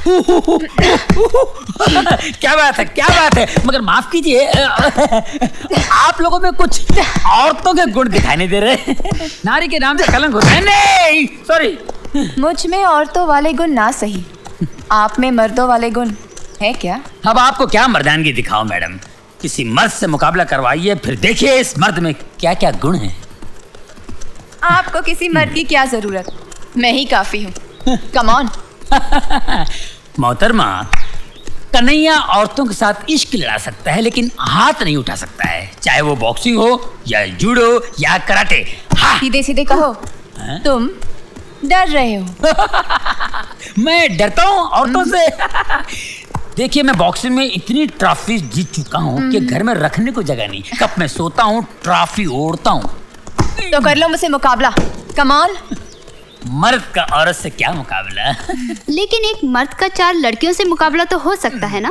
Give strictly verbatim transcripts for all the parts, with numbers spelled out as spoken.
क्या बात है, क्या बात है। मगर माफ कीजिए, आप लोगों में कुछ औरतों के गुण दिखाई नहीं दे रहे। नारी के नाम से कलंक होता है। नहीं, सॉरी। मुझ में औरतों वाले गुण ना सही, आप में मर्दों वाले गुण है क्या? अब आपको क्या मर्दानगी दिखाओ मैडम। किसी मर्द से मुकाबला करवाइए, फिर देखिए इस मर्द में क्या क्या गुण हैं। आपको किसी मर्द की क्या जरूरत, मैं ही काफी हूँ। Come on. मोहतरमा, कन्हैया औरतों के साथ इश्क लड़ा सकता है लेकिन हाथ नहीं उठा सकता है, चाहे वो बॉक्सिंग हो या जूडो या कराटे। हाँ। सीधे सीधे कहो, हाँ? तुम डर रहे हो। मैं डरता हूँ औरतों से? देखिए, मैं बॉक्सिंग में इतनी ट्रॉफी जीत चुका हूँ कि घर में रखने को जगह नहीं। कब मैं सोता हूँ ट्रॉफी ओढ़ता हूँ। तो कर लो मुझसे मुकाबला। Come on. मर्द का औरत से क्या मुकाबला? लेकिन एक मर्द का चार लड़कियों से मुकाबला तो हो सकता है ना?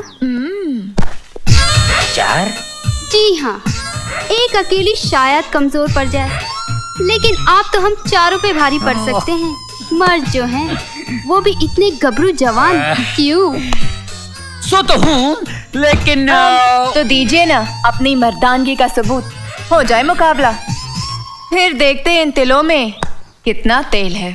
चार? जी हाँ, एक अकेली शायद कमजोर पड़ जाए, लेकिन आप तो हम चारों पे भारी पड़ सकते हैं। मर्द जो हैं, वो भी इतने गबरू जवान। क्यों? सो तो हूँ, लेकिन तो दीजिए ना अपनी मर्दानगी का सबूत, हो जाए मुकाबला। फिर देखते हैं इन तिलों में कितना तेल है।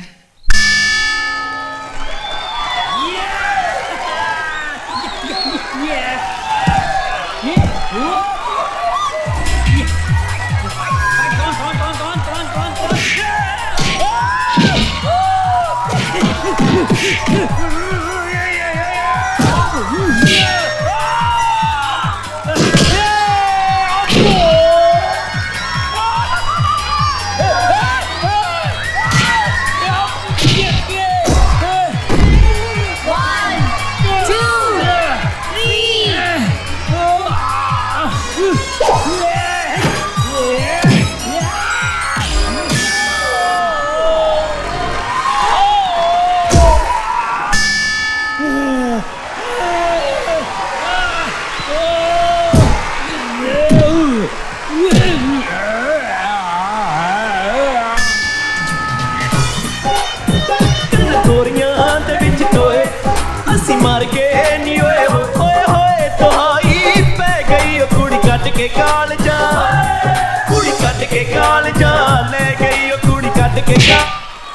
के काल जा कुड़ी कट के काल जा ले गई ओ कुड़ी कट के काल।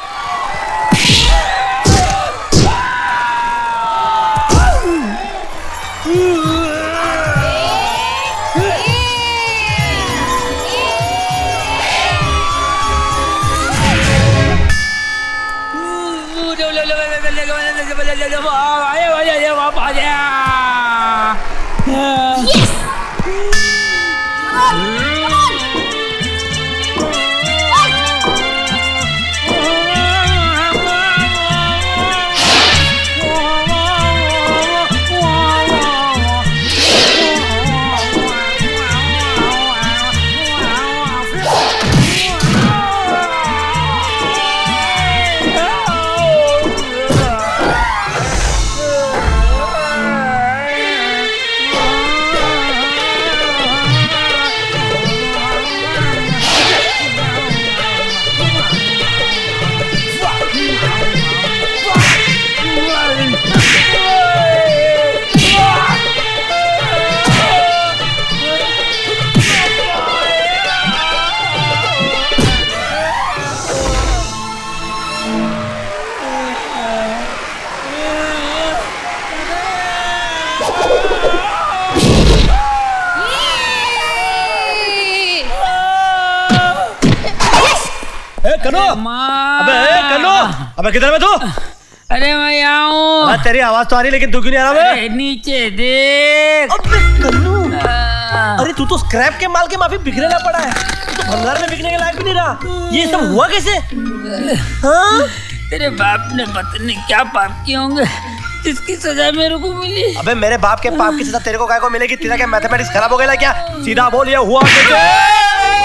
कनो, अबे कनो, अबे किधर में तू? अरे मैं यहाँ हूँ। तेरी आवाज तो आ रही लेकिन तू क्यों नहीं आ रहा? अरे नीचे देख। अबे कन्नू, अरे तू तो स्क्रैप के माल के माफी बिखरेला पड़ा है, तू तो भंगार में बिकने के लायक भी नहीं रहा। ये सब हुआ कैसे? हाँ? तेरे बाप ने पता नहीं क्या पाप किए होंगे जिसकी सजा मेरे को मिली। अबे मेरे बाप के पाप की सजा तेरे को काय को मिलेगी? तेरा क्या मैथमेटिक्स खराब हो गया क्या? सीधा बोल, ये हुआ कैसे?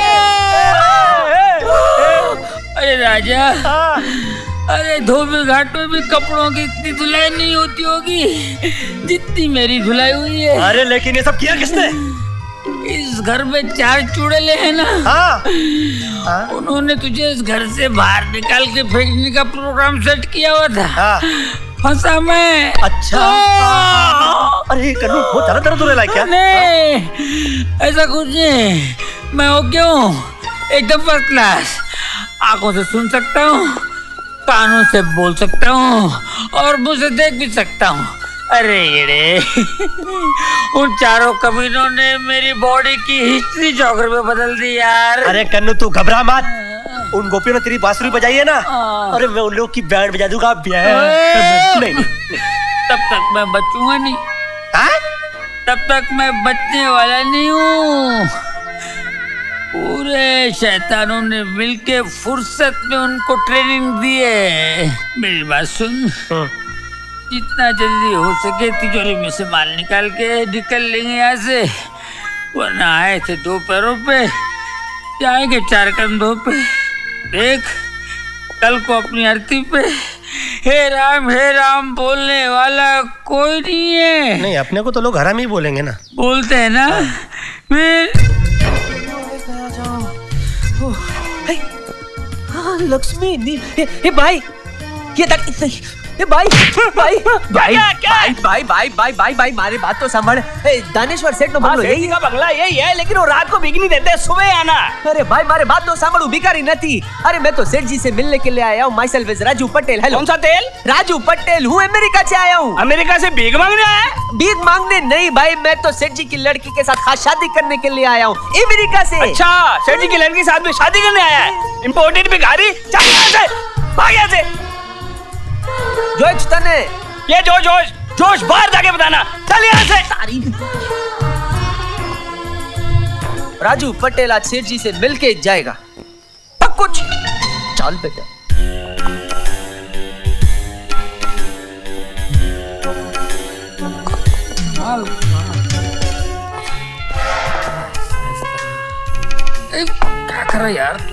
अरे राजा, अरे धोबी घाट में भी कपड़ों की इतनी धुलाई नहीं होती होगी जितनी मेरी धुलाई हुई है। अरे लेकिन ये सब किया किसने? इस घर में चार चुड़ैले हैं ना, हाँ? हाँ? उन्होंने तुझे इस घर से बाहर निकाल के फेंकने का प्रोग्राम सेट किया हुआ था। हाँ? फंसा मैं। अच्छा। अरे कन्नू बहुत ज्यादा दर्द हो रहा है क्या? नहीं ऐसा कुछ नहीं, मैं हो क्यों एकदम फर्स्ट क्लास। आंखों से सुन सकता हूँ, कानों से बोल सकता हूँ और मुंह से देख भी सकता हूँ। अरे ये उन चारों कमीनों ने मेरी बॉडी की हिस्ट्री ज्योग्राफी बदल दी यार। अरे कन्नू तू घबरा मत, उन गोपियों ने तेरी बांसुरी बजाई है ना, अरे मैं उन लोग की बैंड बजा दूंगा। नहीं, नहीं। तब तक मैं बचूंगा नहीं। आ? तब तक मैं बचने वाला नहीं हूँ। पूरे शैतानों ने मिलके फुर्सत में उनको ट्रेनिंग दी है। मेरी बात सुन, जितना जल्दी हो सके तिजोरी में से माल निकाल के निकल लेंगे यहाँ से, वरना आए थे दो पैरों पे, जाएंगे चार कंधों पे। देख कल को अपनी आरती पे हे राम हे राम बोलने वाला कोई नहीं है। नहीं, अपने को तो लोग हराम ही बोलेंगे ना। बोलते हैं ना। फिर लक्ष्मी हे भाई, ये तक ए भाई भाई भाई भाई भाई भाई भाई भाई भाई मारी बात तो समझ। दानेश्वर सेठ नो बंगलो यही का बंगला यही है, लेकिन वो रात को बिगनी देते, सुबह आना। अरे भाई मारे बात तो समझ, भिखारी नहीं। अरे मैं तो सेठ जी से मिलने के लिए आया हूँ। Myself is Raju Patel. Hello. कौन सा तेल? राजू पटेल हूँ, अमेरिका से आया हूँ। अमेरिका से भीख मांगने आया? भीख मांगने नहीं भाई, मैं तो सेठ जी की लड़की के साथ खास शादी करने के लिए आया हूँ अमेरिका से। अच्छा, सेठ जी की लड़की के साथ में शादी करने आया है? इम्पोर्टेड भिखारी, चल यहाँ से, भाग यहाँ से। जोश तने ये जो जोश जोश बाहर जाके बताना, चल यहाँ से। राजू पटेल आज सेठ जी से मिलके जाएगा, अब कुछ चल बेटा। क्या कर रहा है यार?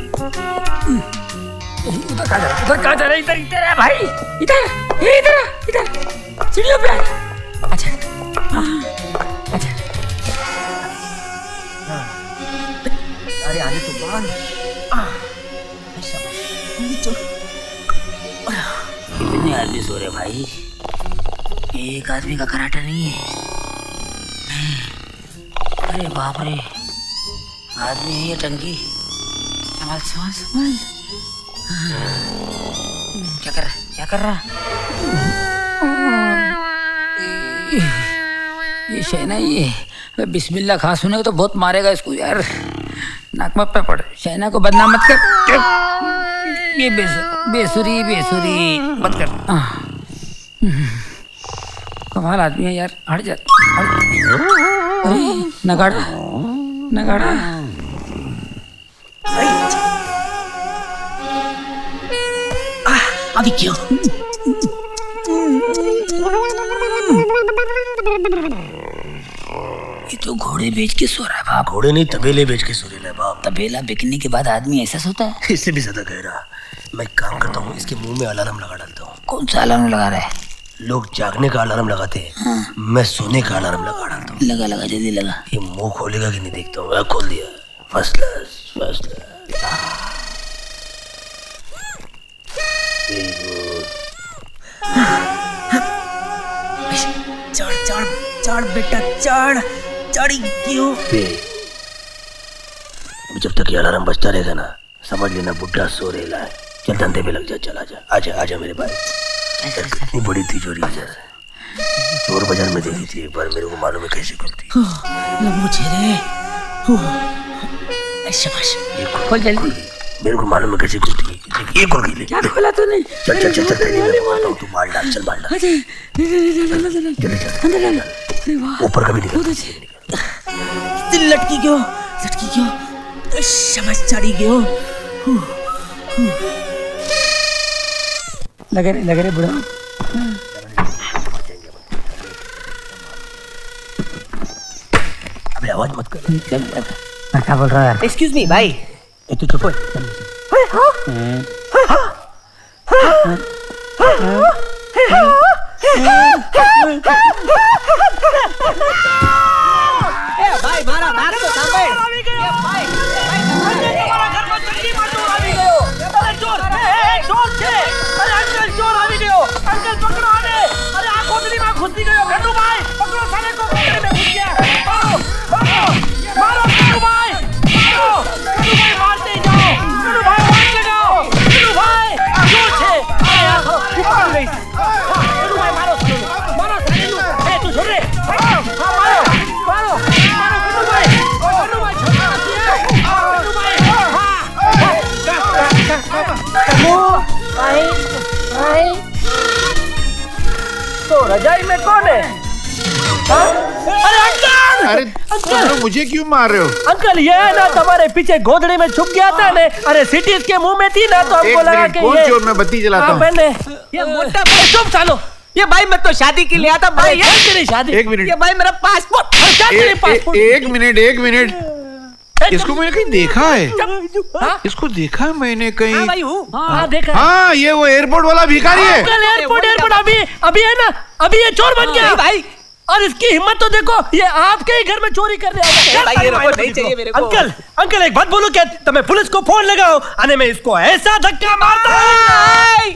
उधर कहाँ जा रहा है? उधर कहाँ जा रहा है? इधर इधर है भाई, इधर ये इधर इधर सीढ़ियों पे आ। अच्छा अच्छा, अरे आने तो बाल। कितने आदमी सो रहे भाई? एक आदमी का कराटा नहीं है। अरे बाप रे, आदमी है ये टंकी। संभाल संभाल संभाल। क्या कर रहा क्या कर रहा? ये शहना ये बिस्मिल्लाह खां सुने तो बहुत मारेगा इसको यार। नाक में पे पड़। शहना को बदनाम मत कर। ये बेसुरी बेसुरी बेसुरी मत कर। कमाल आदमी है यार। हट जा नगाड़ा नगाड़ा। अभी क्यों? ये तो घोड़े बेच के सो रहा है बाप। घोड़े नहीं, तबेले बेच के सो रहा है बाप। तबेला बिकने के बाद आदमी ऐसा सोता है? इससे भी ज्यादा गहरा। मैं काम करता हूँ, इसके मुंह में अलार्म लगा डालता हूँ। कौन सा अलार्म लगा रहा है? लोग जागने का अलार्म लगाते हैं। हाँ। मैं सोने का अलार्म लगा डालता हूँ। लगा लगा जल्दी लगा। ये मुंह खोलेगा कि नहीं देखता हूँ। खोल दिया। First class first class. चढ़ चढ़ चढ़ बेटा चढ़। चढ़ी क्यों? जब तक ये अलार्म बजता रहेगा ना, समझ लेना बुड्ढा सो रहेला है। चल धंधे पे लग जा। चल आजा आजा आजा मेरे भाई। कितनी बड़ी तिजोरी है जैसे चोर बाजार में देखी थी एक बार। मेरे को मालूम है कैसे खुलती। लंबू चेहरे। शाबाश, खोल जल्दी। मेरे को मालूम है कैसे खुलती है। ये खोल गई। क्या खोला तूने? चल चल चल चल तेरी मैं बताता हूँ। तू माल डाल। चल माल डाल। चल चल ऊपर कभी निकल। लटकी क्यों? लटकी क्यों? शाबाश, चढ़ी क्यों? लगे रे लगे रे बुढ़ा। अबे आवाज मत कर। मैं क्या बोल रहा है यार? एक्सक्यूज मी भाई। तू चुप हो। भाई मारा मारा तो सांभळ। भाई हमारा घर में चंडी मारू આવી ગયો। અરે ચોર, એ ચોર છે। અરે અંકલ ચોર આવી ગયો। અંકલ પકડો આને। वो रजाई में कौन है? अरे अंकल! अरे तुम लोग मुझे क्यों मार रहे हो? अंकल ये है ना तुम्हारे पीछे गोदड़े में छुप गया था ने। अरे सिटीज के मुंह में थी ना तो हमको लगा कि कौन ये चोर? मैं बत्ती जलाता हूँ। मैंने ये मोटा भाई चुप सालो। ये भाई मैं तो शादी के लिए आता भाई। ये तेरी शादी? एक मिनट। ये भाई मेरा पासपोर्ट। क्या तेरे पासपोर्ट? एक मिनट एक मिनट। इसको मैंने कहीं देखा है। इसको देखा है मैंने कहीं। हाँ भाई हूँ। हाँ देखा। हाँ ये वो एयरपोर्ट वाला भिखारी है। एयरपोर्ट एयरपोर्ट अभी अभी है ना अभी ये चोर बन गया भाई। और इसकी हिम्मत तो देखो, ये आपके ही घर में चोरी करने आया। भाई ये रखो, नहीं चाहिए मेरे को। अंकल अंकल एक बात बोलो क्या? तो मैं पुलिस को फोन लगाओ आने में इसको ऐसा धक्का मारता है।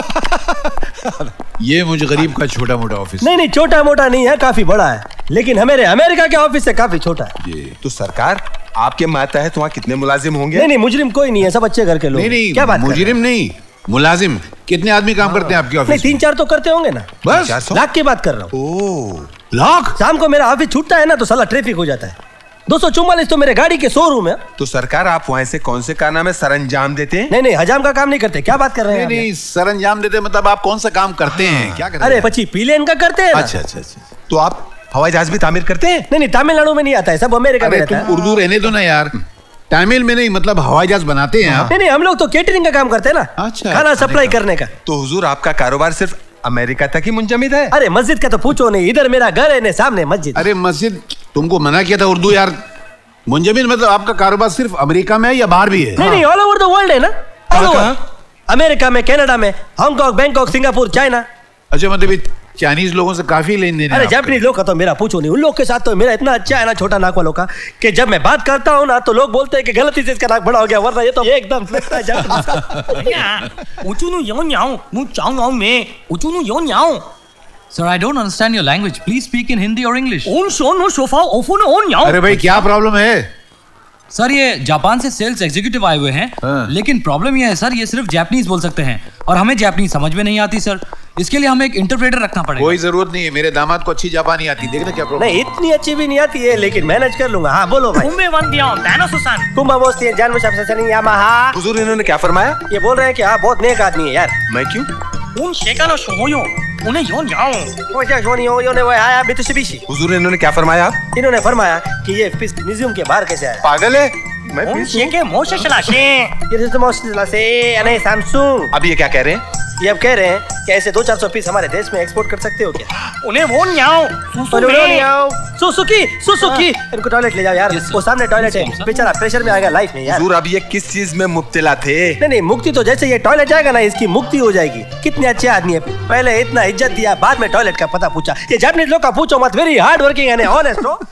ये मुझे गरीब का छोटा मोटा ऑफिस। नहीं नहीं छोटा मोटा नहीं है, काफी बड़ा है, लेकिन हमारे अमेरिका के ऑफिस से काफी छोटा है। ये तो सरकार आपके माता है तो वहाँ कितने मुलाजिम होंगे? नहीं नहीं मुजरिम कोई नहीं है, सब अच्छे घर के लोग। नहीं नहीं क्या बात मुजरिम नहीं मुलाजिम। कितने आदमी काम करते हैं आपके ऑफिस? तीन चार तो करते होंगे ना। बस लाख की बात कर रहा हूँ। ओह लाख? शाम को मेरा ऑफिस छूटता है ना तो साला ट्रैफिक हो जाता है। दो सौ चौवालीस तो मेरे गाड़ी के शोरूम है। तो सरकार आप वहाँ से कौन से कारनामे सरंजाम देते हैं? नहीं नहीं हजाम का काम नहीं करते। क्या बात कर रहे हैं? नहीं नहीं सरंजाम देते मतलब आप कौन सा काम करते हैं? क्या करते अरे हैं? पची पीलेन का करते हैं। अच्छा अच्छा अच्छा। तो आप हवाई जहाज भी तामीर करते हैं? नहीं नहीं तमिलनाडु में नहीं आता है, सब अमेरिका में अरे रहता तुम है। उर्दू रहने दो ना यार। तमिल में नहीं मतलब हवाई जहाज बनाते हैं आप? नहीं नहीं हम लोग तो केटरिंग का काम करते हैं ना। अच्छा, खाना सप्लाई करने का। तो हुजूर आपका कारोबार सिर्फ अमेरिका तक ही मुंजमिद है? अरे मस्जिद का तो पूछो नहीं, इधर मेरा घर है ने सामने मस्जिद। अरे मस्जिद तुमको मना किया था उर्दू यार। मुंजमिद मतलब आपका कारोबार सिर्फ अमेरिका में है या बाहर भी है? नहीं नहीं ऑल ओवर द वर्ल्ड है ना। All over। अमेरिका में, कनाडा में, हांगकांग, बैंकॉक, सिंगापुर, चाइना। अच्छा मतलब चाइनीज लोगों से काफी लेन देन है अरे आपका। जापानीज लोग का तो मेरा पूछो नहीं, उन लोग के साथ तो मेरा इतना अच्छा है ना छोटा नाक वालों का कि जब मैं बात करता हूँ ना तो लोग बोलते हैं कि गलती से इसका नाक बड़ा हो गया, वरना ये तो एकदम लगता है Japanese. Sir, I don't understand your language. Please speak in Hindi or English. अरे भाई क्या प्रॉब्लम है? सर ये जापान से सेल्स एग्जीक्यूटिव आए हुए हैं, हाँ। लेकिन प्रॉब्लम ये है सर ये सिर्फ जापानीज बोल सकते हैं और हमें जापानीज समझ में नहीं आती सर। इसके लिए हमें एक इंटरप्रेटर रखना पड़ेगा। कोई जरूरत नहीं है, मेरे दामाद को अच्छी जापानी आती। देखना क्या प्रॉब्लम। नहीं इतनी अच्छी भी नहीं आती है लेकिन मैनेज कर लूंगा। हाँ बोलो भाई। कुंभा जानवर सबसे सनी यामाहा। हुजूर इन्होंने क्या फरमाया? ये बोल रहे हैं कि हाँ बहुत नेक आदमी है यार। मैं क्यों? हुजूर इन्होंने क्या फरमाया? इन्होंने फरमाया कि ये फिश म्यूजियम के बाहर कैसे आया। पागल है? मैं फिश हूँ? ये सैमसंग। अब ये क्या कह रहे हैं? ये अब कह रहे हैं कि ऐसे दो चार सौ पीस हमारे देश में एक्सपोर्ट कर सकते हो क्या? उन्हें वो न्याओ सुसुकी सुसुकी इनको टॉयलेट ले जाओ यार। वो सामने टॉयलेट है, बेचारा प्रेशर में आएगा लाइफ में यार। हुजूर अब ये किस चीज में मुब्तला थे? नहीं नहीं मुक्ति तो जैसे ये टॉयलेट जाएगा ना इसकी मुक्ति हो जाएगी। कितने अच्छे आदमी है, पहले इतना इज्जत दिया बाद में टॉयलेट का पता पूछा। ये जापानीज लोग का पूछो मत, वेरी हार्ड वर्किंग है, ऑनेस्ट हो।